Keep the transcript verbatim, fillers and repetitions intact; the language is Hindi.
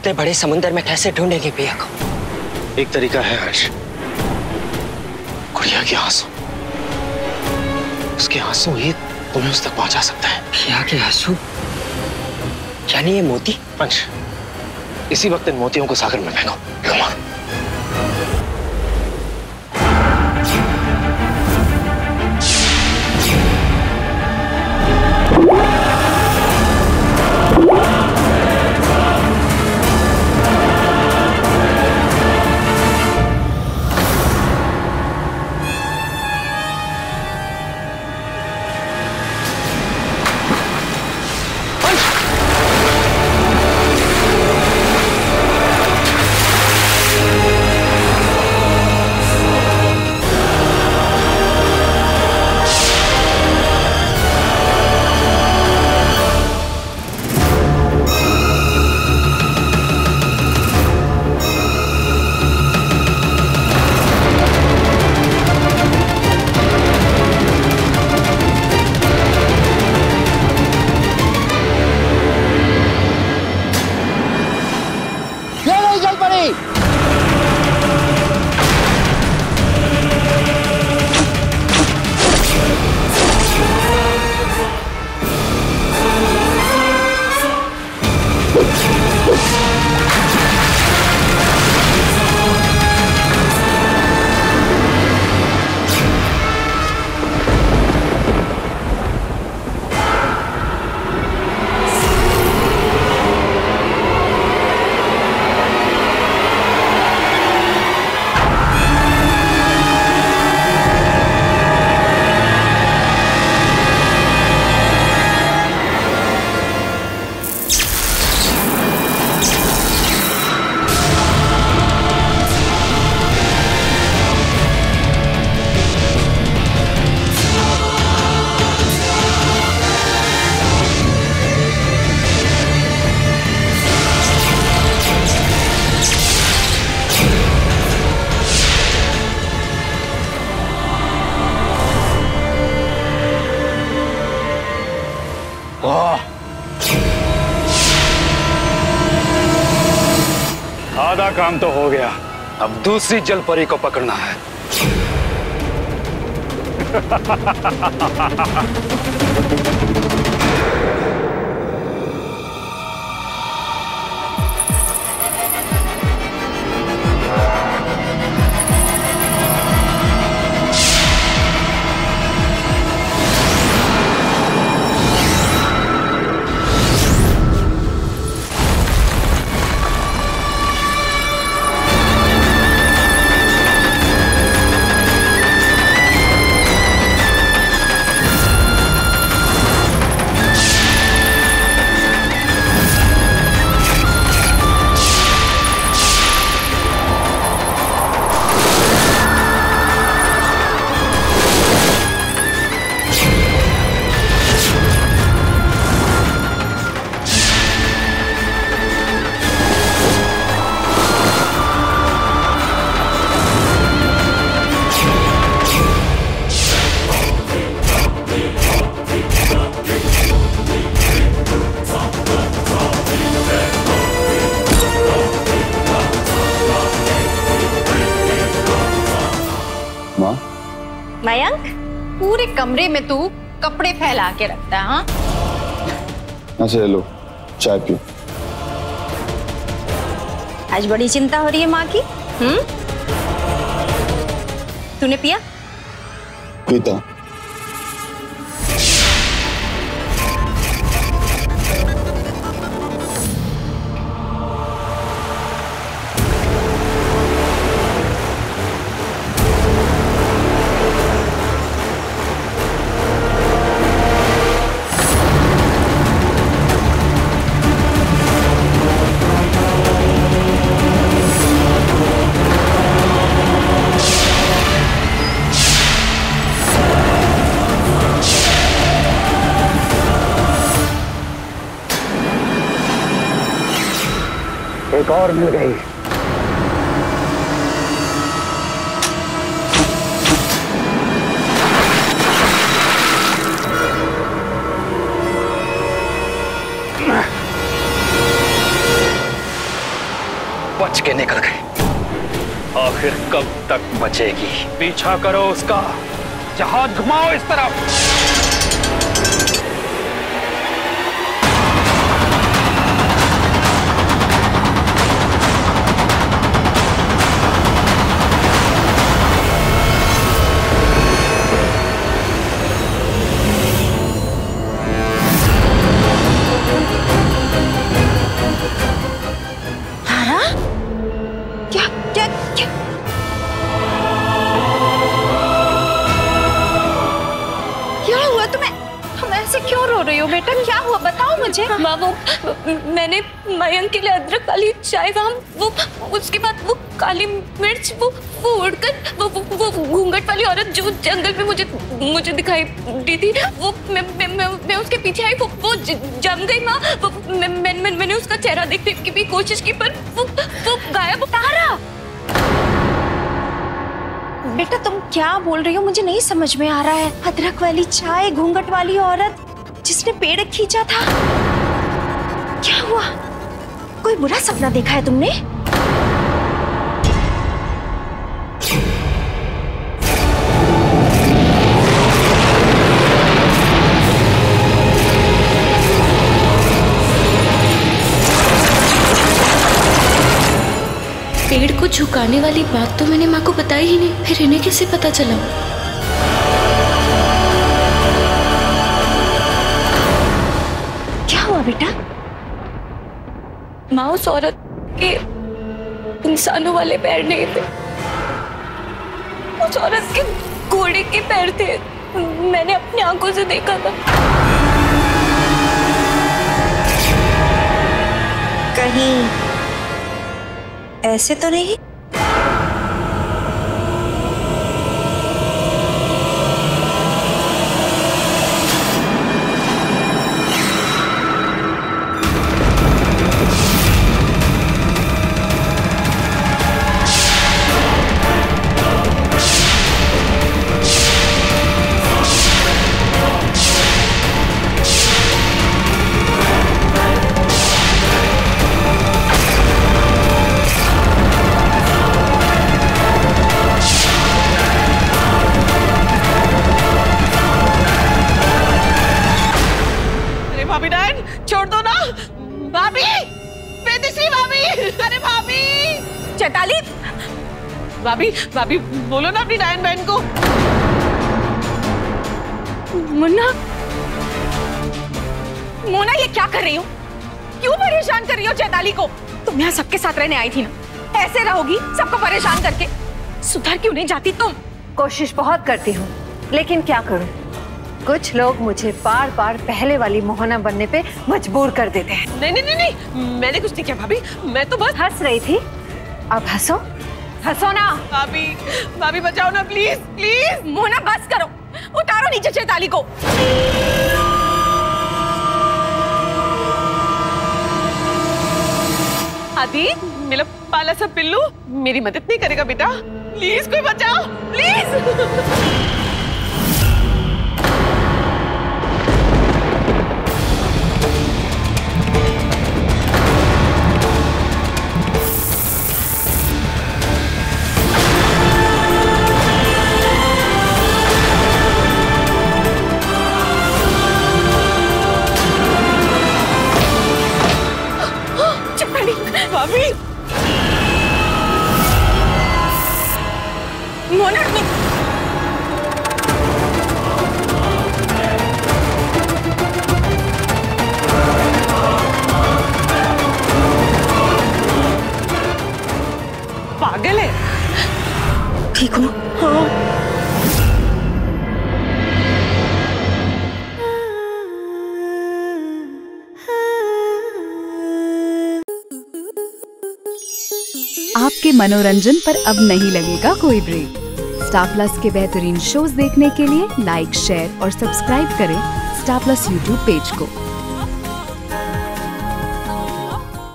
इतने बड़े समुद्र में कैसे ढूंढेंगे पिया को? एक तरीका है हर्ष, गुड़िया के आंसू। उसके आंसू ही तुम्हें उस तक पहुंचा सकता है। पिया के आंसू? यानी ये मोती? पंच, इसी वक्त इन मोतियों को सागर में फेंको। Come on. आधा काम तो हो गया, अब दूसरी जल परी को पकड़ना है। मयंक, पूरे कमरे में तू कपड़े फैला के रखता है। हाँ, अच्छा लो चाय पियो। आज बड़ी चिंता हो रही है माँ की। हम्म, तूने पिया? पीता। एक और मिल गई। बच के निकल गए। आखिर कब तक बचेगी? पीछा करो उसका, जहाज घुमाओ इस तरफ। बेटा क्या हुआ बताओ मुझे। माँ वो मैंने मयंक के लिए अदरक वाली चाय वहाँ वो उसके बाद वो काली मिर्च वो वो उड़कर वो वो वो घूंघट वाली औरत जो जंगल में मुझे मुझे दिखाई दी थी वो मैं मैं, मैं, मैं उसके पीछे आई वो वो जम गई माँ। वो मैं, मैं, मैं, मैंने उसका चेहरा देखने की भी कोशिश की पर वो वो गायब। तारा बेटा तुम क्या बोल रही हो, मुझे नहीं समझ में आ रहा है। अदरक वाली चाय, घूंघट वाली औरत जिसने पेड़ खींचा था, क्या हुआ? कोई बुरा सपना देखा है तुमने? पेड़ को झुकाने वाली बात तो मैंने माँ को बताई ही नहीं, फिर इन्हें कैसे पता चला? क्या हुआ बेटा? माँ उस औरत के इंसानों वाले पैर नहीं थे, उस औरत के घोड़े के पैर थे। मैंने अपनी आंखों से देखा था। कहीं ऐसे तो नहीं? छोड़ दो ना भाभी, बेदिश्री भाभी। अरे भाभी, चैताली। भाभी भाभी बोलो ना अपनी डायन बहन को। मुन्ना, मोना ये क्या कर रही हो? क्यों परेशान कर रही हो चैताली को? तुम यहाँ सबके साथ रहने आई थी ना, ऐसे रहोगी सबको परेशान करके? सुधर क्यों नहीं जाती तुम? कोशिश बहुत करती हूँ, लेकिन क्या करूँ, कुछ लोग मुझे बार बार पहले वाली मोहना बनने पे मजबूर कर देते हैं। नहीं नहीं नहीं नहीं, मैंने कुछ नहीं किया भाभी, मैं तो बस हंस रही थी। अब हंसो, हंसो ना। भाभी भाभी बचाओ ना प्लीज प्लीज। मोना बस करो, उतारो नीचे चैताली को। आदि मेरा पाला सा पिल्लू मेरी मदद नहीं करेगा बेटा, प्लीज कोई बचाओ प्लीज। भाभी मोना पागल है। ठीक हो? हाँ। आपके मनोरंजन पर अब नहीं लगेगा कोई ब्रेक। स्टार प्लस के बेहतरीन शोज देखने के लिए लाइक, शेयर और सब्सक्राइब करें स्टार प्लस यूट्यूब पेज को।